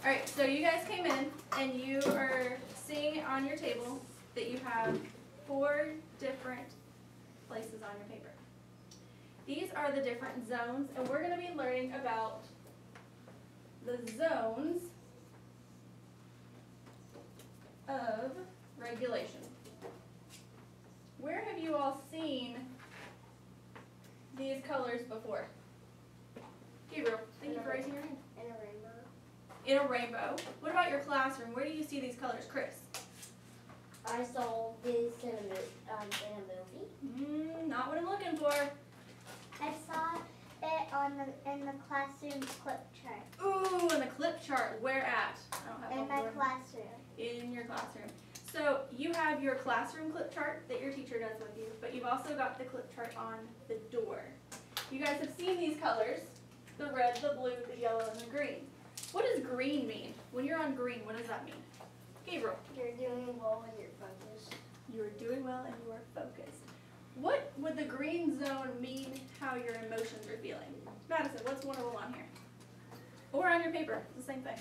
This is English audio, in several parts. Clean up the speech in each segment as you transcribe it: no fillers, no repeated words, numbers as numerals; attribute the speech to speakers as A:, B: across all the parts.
A: Alright, so you guys came in and you are seeing on your table that you have 4 different places on your paper. These are the different zones, and we're going to be learning about the zones of regulation. Where have you all seen these colors before? Gabriel, thank you for raising your hand.
B: In a rainbow.
A: In a rainbow. What about your classroom? Where do you see these colors, Chris?
B: I saw this in a movie.
A: Not what I'm looking for.
C: I saw it in the classroom clip chart.
A: Ooh, in the clip chart. Where at? I don't have
C: In
A: one
C: my
A: for-
C: classroom.
A: In your classroom. So you have your classroom clip chart that your teacher does with you, but you've also got the clip chart on the door. You guys have seen these colors, the red, the blue, the yellow, and the green. What does green mean? When you're on green, what does that mean? Gabriel.
B: You're doing well and you're focused.
A: You are doing well and you are focused. What would the green zone mean how your emotions are feeling? Madison, what's one of them on here? Or on your paper, it's the same thing.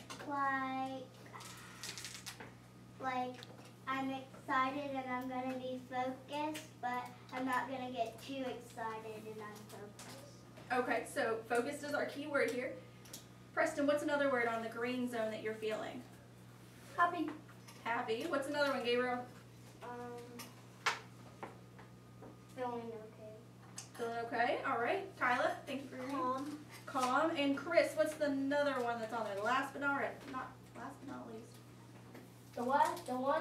C: Like I'm excited and I'm going to be focused, but I'm not going to get too excited and I'm focused.
A: Okay, so focused is our key word here. Preston, what's another word on the green zone that you're feeling?
B: Happy.
A: Happy. What's another one, Gabriel?
B: Feeling okay.
A: Feeling okay. All right. Kyla, thank you for your hand.
C: Calm.
A: Calm. And Chris, what's the another one that's on there? Last but not least.
B: The one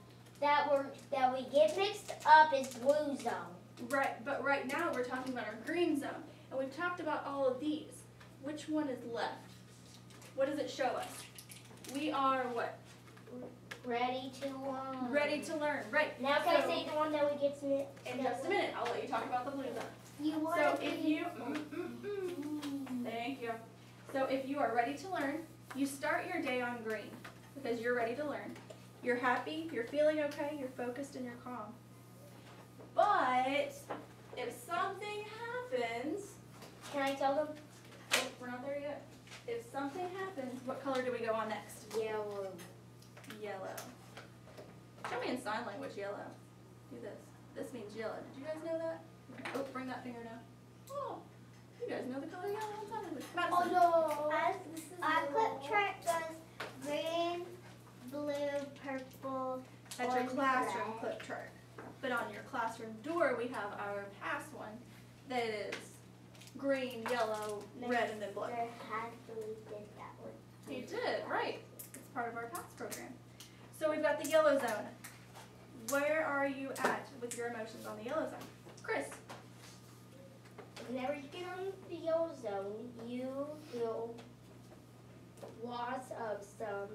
B: that we get mixed up is blue zone.
A: Right, but right now we're talking about our green zone. And we've talked about all of these. Which one is left? What does it show us? We are what?
B: Ready to learn.
A: Ready to learn. Right.
B: Now can I
A: So-
B: say the one that we get to
A: In just a minute, I'll let you talk about the blue zone.
C: You want
A: So
C: to
A: if
C: be
A: you, thank you. So if you are ready to learn, you start your day on green because you're ready to learn. You're happy, you're feeling okay, you're focused, and you're calm. But if something happens,
B: Can I tell them?
A: oh, we're not there yet. If something happens, what color do we go on next?
B: Yellow.
A: Yellow. Show me in sign language, yellow. Do this. This means yellow. Did you guys know that? Oh, bring that finger down. Oh, you guys know the color yellow in sign language. Madison.
B: no.
C: Our clip chart goes green, blue, purple.
A: That's your
C: orange,
A: classroom
C: red.
A: clip chart. But on your classroom door, we have our past one that is green, yellow, red, and then blue.
C: Mr. Hadley did that one.
A: You did, right. It's part of our past program. So we've got the yellow zone. Where are you at with your emotions on the yellow zone? Chris.
B: Whenever you get on the yellow zone, you feel loss of some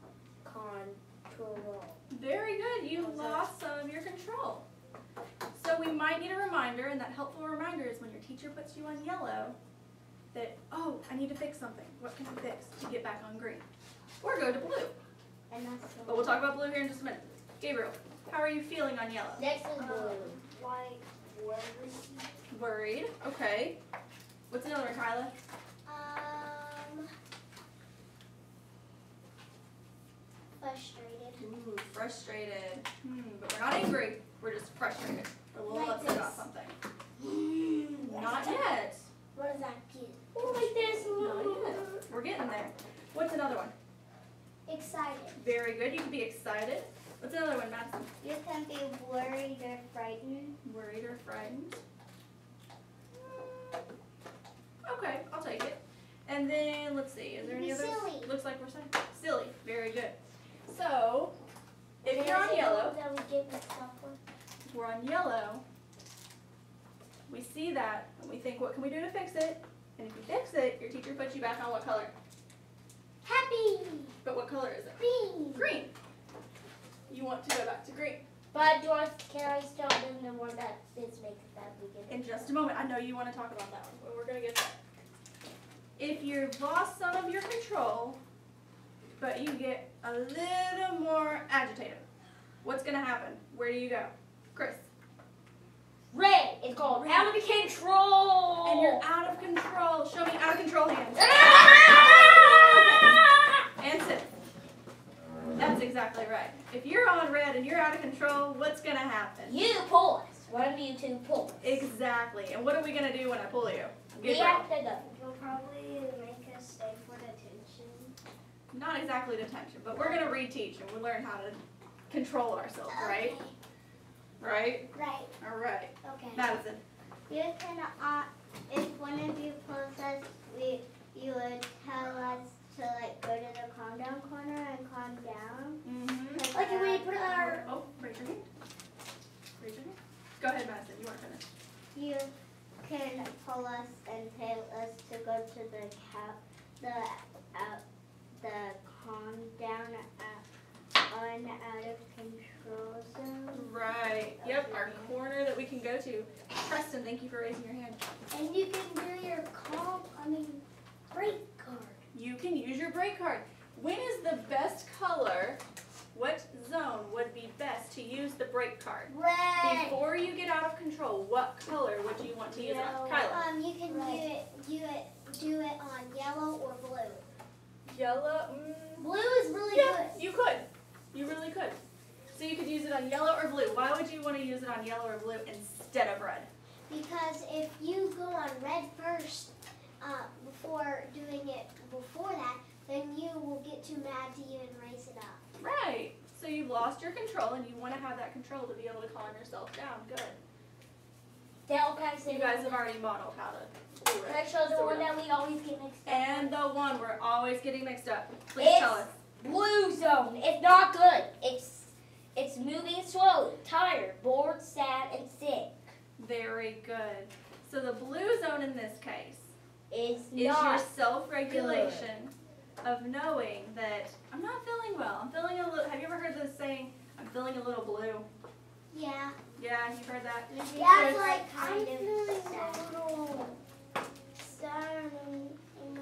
B: control.
A: Very good. You lost some of your control. So we might need a reminder, and that helpful reminder is when your teacher puts you on yellow, that, oh, I need to fix something. What can I fix to get back on green? Or go to blue.
C: And that's
A: But we'll talk about blue here in just a minute. Gabriel, how are you feeling on yellow?
B: Next is blue.
C: like worried.
A: Worried. Okay. What's another one, Kyla?
C: Frustrated.
A: Ooh, frustrated. But we're not angry. We're just frustrated. We're a little
C: Like
A: upset
C: this.
A: about something. Not yet.
C: What does that do?
B: Oh, like this.
A: Not yet. We're getting there. What's another one?
C: Excited.
A: Very good. You can be excited. What's another one, Madison?
C: You can be worried or frightened.
A: Worried or frightened. Okay, I'll take it. And then, let's see, is there any
C: Be
A: others?
C: silly.
A: Looks like we're saying silly. Very good. So, if
B: Can
A: you're
B: I
A: on
B: say
A: yellow,
B: that we get mixed up with?
A: if we're on yellow, we see that and we think, what can we do to fix it? And if you fix it, your teacher puts you back on what color?
C: Happy.
A: But what color is it?
C: Green.
A: Green. You want to go back to green.
B: But can I still do the one that is mixed that we get?
A: In just a moment. I know you want to talk about that one, but we're going to get there. If you've lost some of your control, but you get a little more agitated, what's going to happen? Where do you go? Chris.
B: Red. It's called out of control.
A: And you're out of control. Show me out of control hands. And sit. right. If you're on red and you're out of control, what's gonna happen?
B: You pull us. One of you two pull us.
A: Exactly. And what are we gonna do when I pull you?
B: We
A: Gabriel.
B: have to go.
C: You'll probably make us stay for detention.
A: Not exactly detention, but we're gonna reteach and we'll learn how to control ourselves, right? Right?
C: Right.
A: All right.
C: Okay.
A: Madison.
C: You can, if one of you pulls us, you would tell us to like go to the calm down corner and calm down.
A: Mm-hmm.
B: Like if we put our.
A: Oh, raise your hand. Raise your hand. Go ahead, Madison. You want to finish.
C: You can pull us and tell us to go to the calm down out of control zone.
A: Right. Yep. Our corner that we can go to. Preston, thank you for raising your hand.
B: And you can do your break card.
A: You can use your break card. When is the best color? What zone would be best to use the break card?
B: Red.
A: Before you get out of control, what color would you want to use it on? Kyla.
C: You can do it on yellow or blue.
A: Yellow.
B: Blue is really
A: Yeah,
B: good.
A: you could. You really could. So you could use it on yellow or blue. Why would you want to use it on yellow or blue instead of red?
C: Because if you go on red first, before doing it before that, then you will get too mad to even raise it up.
A: Right. So you've lost your control and you want to have that control to be able to calm yourself down. Good.
B: Okay,
A: You guys have already modeled how to do it.
B: Can I show the
A: So
B: one
A: we're-
B: that we always get mixed up?
A: And the one we're always getting mixed up. Please
B: It's-
A: tell us.
B: Blue zone. It's not good. It's moving slowly, tired, bored, sad, and sick.
A: Very good. So the blue zone in this case
B: Is
A: is your
B: not
A: self-regulation of knowing that I'm not feeling well. I'm feeling a little. Have you ever heard this saying? I'm feeling a little blue.
C: Yeah.
A: Yeah, you've heard that.
C: Yeah,
A: So
C: like
B: I'm
C: kind
B: feeling
C: of sad.
B: a little sad and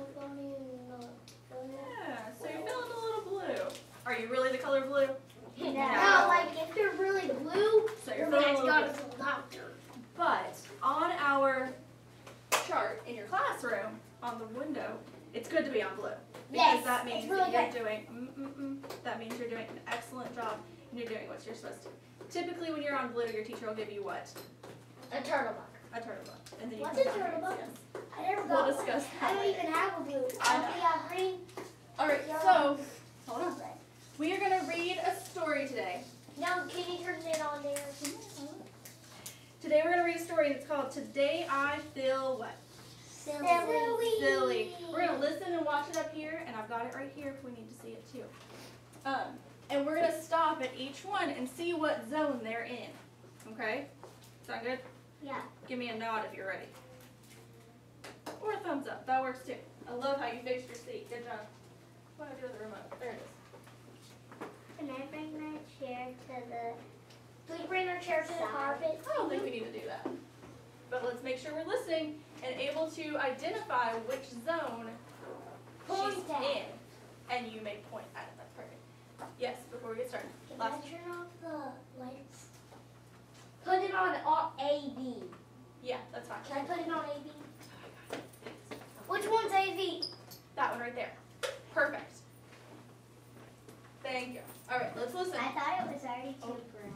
A: Yeah. So you're feeling a little blue. Are you really the color blue?
B: No, like if they're really blue,
A: So you're
B: you're
A: feeling
B: gonna
A: a
B: go
A: little
B: to
A: blue.
B: the doctor.
A: But on our chart in your classroom, on the window, it's good to be on blue. Because
B: Yes,
A: that means
B: it's really
A: that you're doing, that means you're doing an excellent job and you're doing what you're supposed to. Typically when you're on blue, your teacher will give you what?
B: A turtle bug.
A: A turtle bug. And then you
B: What's
A: can
B: a
A: count
B: turtle
A: your
B: bug?
A: yes.
B: I never
A: We'll
B: got one.
A: discuss
B: I
A: that
B: don't
A: later.
B: even have a blue.
A: I know.
B: We have green.
A: Alright, so, hold on. We are going to read a story today.
B: Now, can you turn it on there?
A: Today we're going to read a story and it's called Today I Feel What?
B: Silly.
A: Silly. We're going to listen and watch it up here, and I've got it right here if we need to see it too. And we're going to stop at each one and see what zone they're in. Okay? Sound good?
C: Yeah.
A: Give me a nod if you're ready. Or a thumbs up. That works too. I love how you fixed your seat. Good job. What do I do with the remote? There it is.
C: Can I bring my chair to the...
B: Can we bring our chair to the carpet?
A: I don't think we need to do that. But let's make sure we're listening and able to identify which zone
B: Point
A: she's
B: at.
A: in. And you may point at it. That's perfect. Yes, before we get started.
B: Can I
A: Last.
B: turn off the lights? Put it on A-B.
A: Yeah, that's fine.
B: Can I put it on A-B? Which one's A-B?
A: That one right there. Perfect. Thank you. All right, let's listen.
C: I thought it was already too brown.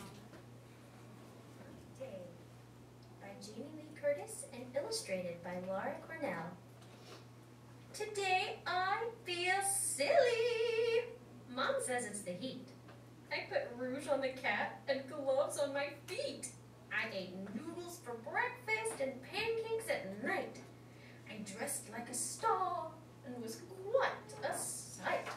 D: Day by Jamie Lee Curtis and illustrated by Laura Cornell. Today I feel silly. Mom says it's the heat. I put rouge on the cat and gloves on my feet. I ate noodles for breakfast and pancakes at night. I dressed like a star and was quite a sight.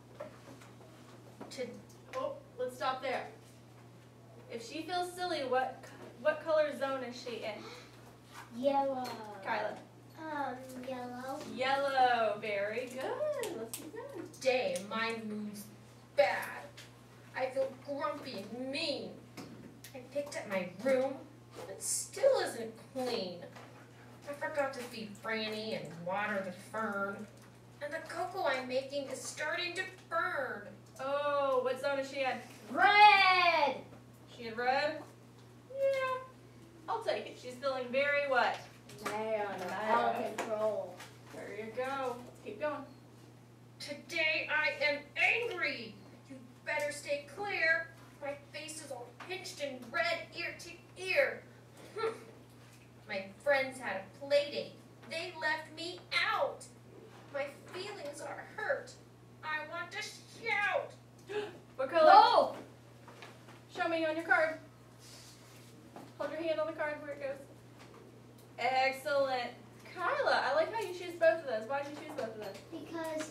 A: Oh, let's stop there. If she feels silly, what color zone is she in?
B: Yellow.
A: Kyla.
C: Yellow.
A: Yellow. Very good. Let's keep going.
D: Today my mood's bad. I feel grumpy and mean. I picked up my room, but still isn't clean. I forgot to feed Franny and water the fern. And the cocoa I'm making is starting to burn.
A: Oh, what zone is she in?
B: Red.
A: She in red? Yeah. I'll take it. She's feeling very what?
B: Man, out of control.
A: There you go. Keep going.
D: Today I am angry. You better stay clear. My face is all pinched and red ear to ear. My friends had a play date. They left me out. My feelings are hurt. I want to shout.
A: What color?
B: No!
A: Show me on your card. Hold your hand on the card where it goes. Excellent. Kyla, I like how you choose both of those. Why did you choose both of those?
C: Because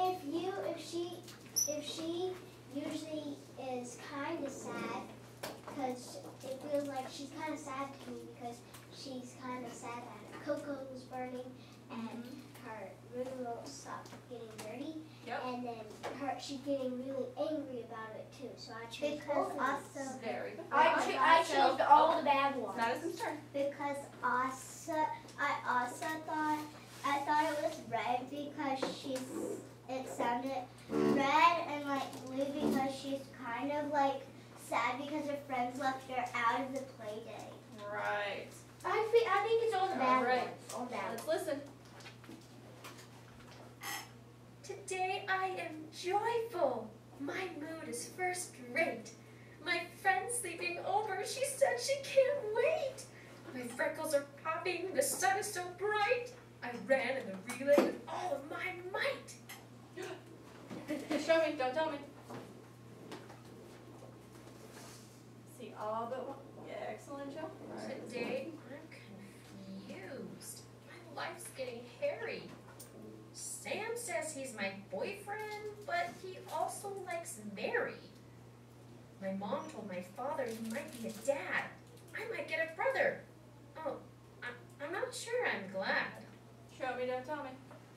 C: if she usually is kind of sad, because it feels like she's kind of sad to me because she's kind of sad that her cocoa was burning and her room won't stop getting dirty.
A: Yep.
C: And then she's getting really angry about it too. So I chose
E: Because
C: both of
E: also,
C: those.
A: Very good.
B: I chose all the bad ones.
A: Madison's turn.
E: because I thought it was red because it sounded red and like blue because she's kind of like sad because her friends left her out of the play day.
A: Right.
B: I think it's all the bad
A: All right.
B: ones. All the bad ones.
A: Let's listen.
D: Today I am joyful. My mood is first rate. My friend's sleeping over. She said she can't wait. My freckles are popping. The sun is so bright. I ran in the relay with all of my might.
A: Show me. Don't tell me. See all but one. Yeah, excellent, Joe. Right.
D: Today I'm confused. My life's getting hairy. Sam says he's my boyfriend, but he also likes Mary. My mom told my father he might be a dad. I might get a brother. Oh, I'm not sure I'm glad.
A: Show me. Don't tell me.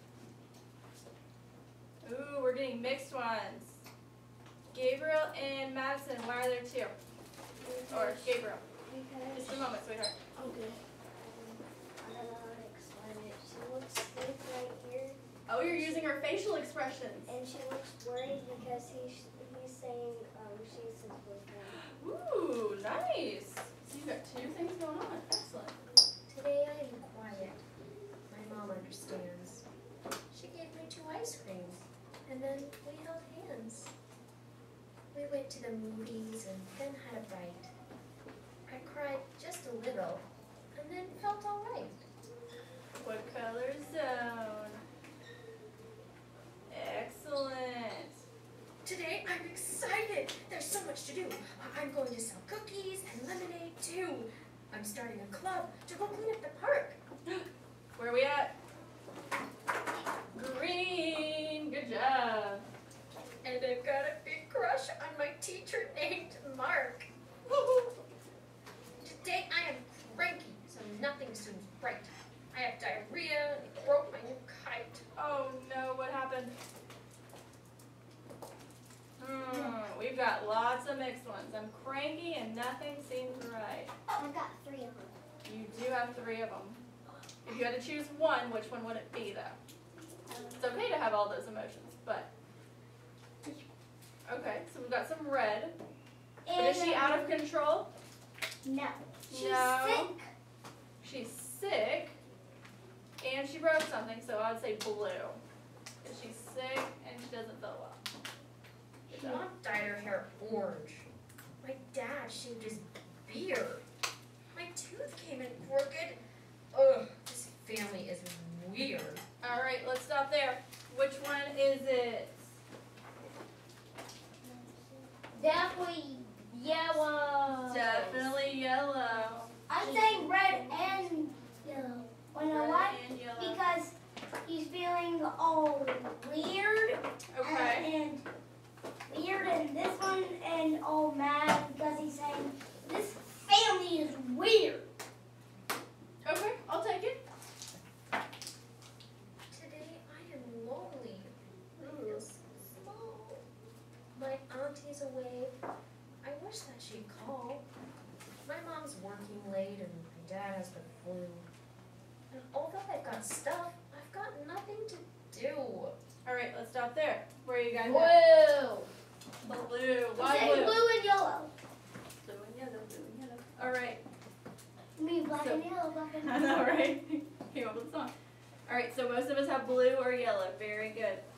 A: Ooh, we're getting mixed ones. Gabriel and Madison. Why are there two? Or Gabriel.
C: Because
A: Just a moment, sweetheart.
C: okay. I don't know how to explain it. She looks sick right here.
A: Oh, you're using her facial expressions.
C: And she looks worried because he's saying she's his boyfriend.
A: Ooh, nice. So you've got two things going on. Excellent.
D: Today I am quiet. My mom understands. She gave me 2 ice creams, and then we held hands. We went to the movies and then had a bite. I cried just a little, and then felt all right.
A: What color zone? Excellent.
D: Today I'm excited. There's so much to do. I'm going to sell cookies and lemonade too. I'm starting a club to go clean up the park.
A: Where are we at? Green. Good job.
D: And I've got a big crush on my teacher named Mark. Today I am cranky, so nothing seems right. I have diarrhea and broke my new kite.
A: Oh no, what happened? We've got lots of mixed ones. I'm cranky and nothing seems right.
C: I got 3 of them.
A: You do have 3 of them. If you had to choose one, which one would it be though? It's okay to have all those emotions, but. Okay, so we've got some red. But is she out of control?
E: No.
C: She's
A: No.
C: sick.
A: She's sick. And she broke something, so I would say blue. Because she's sick and she doesn't feel well. Good job.
D: Mom dyed her hair orange. My dad shaved his beard. My tooth came in crooked. Ugh, this family is weird.
A: Alright, let's stop there. Which one is it?
B: Definitely yellow.
A: Definitely yellow.
E: I'm saying red and yellow. When I
A: Red
E: like
A: and yellow.
E: because he's feeling all weird
A: Okay.
E: and weird and this one and all mad because he's saying this family is weird.
A: Okay, I'll take it.
D: Today I am lonely. I feel so small. My auntie's away. I wish that she'd call. My mom's working late and my dad has the flu. And although I've got stuff, I've got nothing to do.
A: Alright, let's stop there. Where are you guys at?
B: Blue.
A: Blue.
E: I'm
A: Why
E: saying
A: blue?
E: blue and yellow.
A: Blue and yellow, blue and yellow. Alright.
C: I mean black
A: So-
C: and yellow, black and
A: I know, right? Came up with a song. Alright, so most of us have blue or yellow. Very good.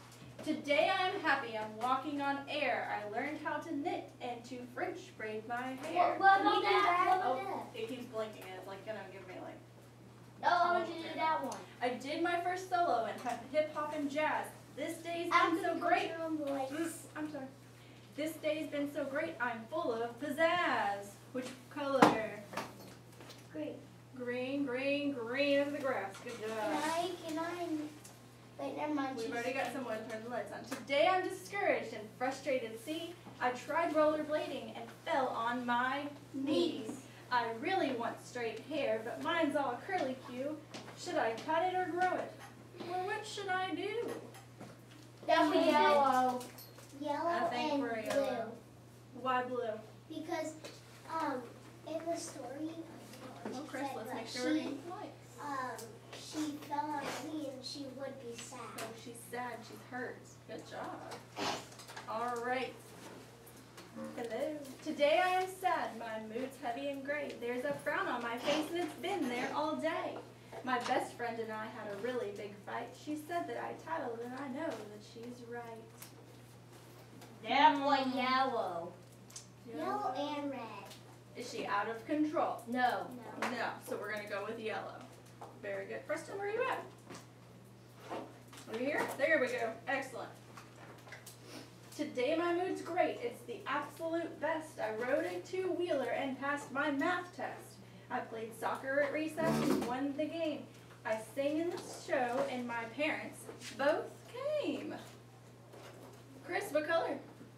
A: Today I am happy, I'm walking on air. I learned how to knit and to French braid my hair.
B: What
E: Can you
B: about
E: do
B: that?
E: that?
B: What
A: Oh,
B: about that?
A: it keeps blinking and it's like gonna give me like.
B: No, I want you to do that one.
A: I did my first solo in hip hop and jazz. This day's been so great. I'm sorry. This day's been so great. I'm full of pizzazz. Which color?
E: Green.
A: Green, green, green as the grass. Good job.
E: Can I, wait, never mind.
A: We've already got someone to turn the lights on. Today I'm discouraged and frustrated. See, I tried rollerblading and fell on my knees. I really want straight hair, but mine's all curly Q. Should I cut it or grow it? Well, what should I do?
B: Definitely yellow.
E: Yellow
A: I think
E: and
A: we're
E: blue.
A: yellow. Why blue?
E: Because in the story,
A: Well,
E: she
A: Chris,
E: said
A: let's
E: that
A: make sure we're
E: she
A: being polite.
E: she fell on her knee and she would be sad.
A: So she's sad, she's hurt. Good job. All right. Hello. Today I am sad. My mood's heavy and gray. There's a frown on my face and it's been there all day. My best friend and I had a really big fight. She said that I tattled and I know that she's right.
B: Definitely yellow.
E: Yellow and red.
A: Is she out of control?
B: No.
E: No.
A: No. So we're going to go with yellow. Very good. Preston, where are you at? Over here? There we go. Excellent. Today my mood's great. It's the absolute best. I rode a two-wheeler and passed my math test. I played soccer at recess and won the game. I sang in the show and my parents both came. Chris, what color?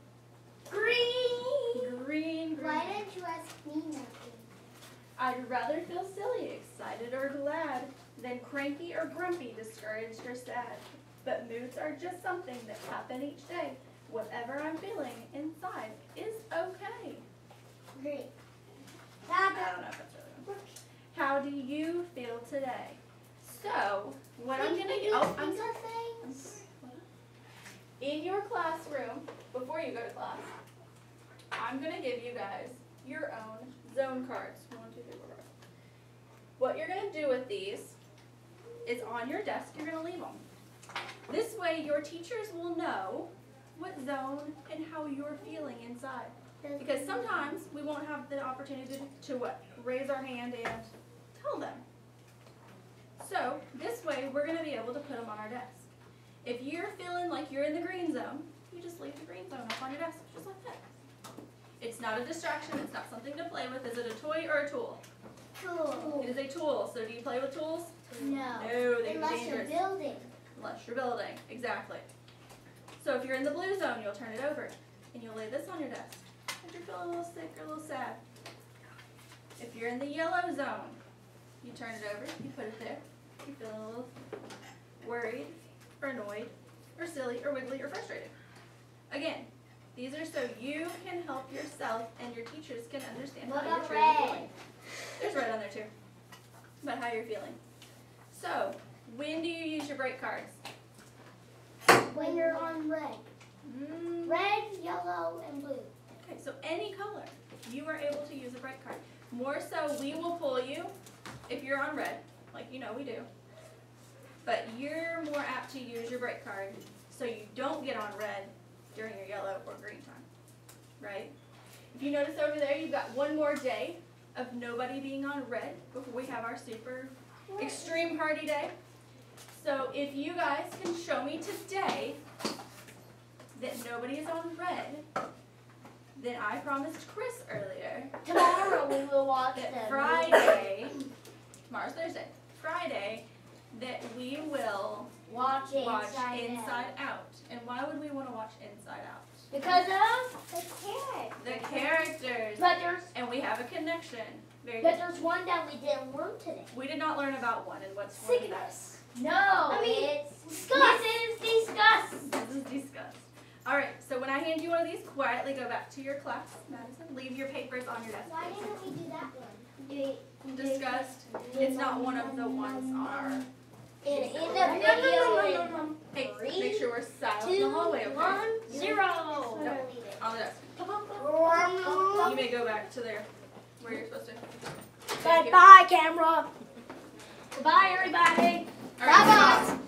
B: Green.
A: Green, green.
E: Why didn't you ask me nothing?
A: I'd rather feel silly, excited, or glad than cranky or grumpy, discouraged or sad. But moods are just something that happen each day. Whatever I'm feeling inside is okay.
E: Green.
A: I don't know if that's really good. How do you feel today? So, what I'm going to do, I'm sorry. In your classroom, before you go to class, I'm going to give you guys your own zone cards. 1, 2, 3, 4, 5. What you're going to do with these is on your desk, you're going to leave them. This way, your teachers will know what zone and how you're feeling inside. Because sometimes we won't have the opportunity to what? Raise our hand and tell them. So this way we're going to be able to put them on our desk. If you're feeling like you're in the green zone, you just leave the green zone up on your desk, just like that. It's not a distraction, it's not something to play with. Is it a toy or a tool?
E: Cool.
A: It is a tool. So do you play with tools?
E: No.
A: No, they can be
E: Unless you're
A: dangerous.
E: building.
A: Unless you're building, exactly. So if you're in the blue zone, you'll turn it over and you'll lay this on your desk. If you're feeling a little sick or a little sad. If you're in the yellow zone, you turn it over, you put it there. You're feeling a little worried or annoyed or silly or wiggly or frustrated. Again, these are so you can help yourself and your teachers can understand
B: What
A: how you're
B: about
A: truly
B: red?
A: feeling. There's red on there too, about how you're feeling. So, when do you use your break cards?
E: When you're on red. Red, yellow, and blue.
A: Okay, so any color, you are able to use a break card. More so, we will pull you if you're on red, like you know we do. But you're more apt to use your break card so you don't get on red during your yellow or green time, right? If you notice over there, you've got one more day of nobody being on red before we have our super extreme party day. So if you guys can show me today that nobody is on red, then I promised Chris earlier
B: Tomorrow we will watch
A: that
B: them.
A: Friday, tomorrow's Thursday, Friday, that we will
B: Watch it.
A: watch
E: Inside
A: Inside Out. And why would we want to watch Inside Out?
B: Because of
E: The carrot.
A: The characters.
B: but
A: And we have a connection. Very
B: but
A: good.
B: there's one that we didn't learn today.
A: We did not learn about one, and what's one of that?
B: Sickness. No, it's
E: disgust.
B: This is disgust.
A: This is discussed. All right, so when I hand you one of these, quietly go back to your class, Madison. Leave your papers on your desk.
E: Why didn't we do that one?
A: Discussed. It's not one of the ones on our.
B: In the video,
A: Hey,
B: Three,
A: make sure we're silent in the
B: 2,
A: hallway, okay?
B: 1, 0.
A: No, on the desk. You may go back to there, where you're supposed to. Thank you.
B: Goodbye, camera. Goodbye, everybody.
A: All right,
B: Bye-bye.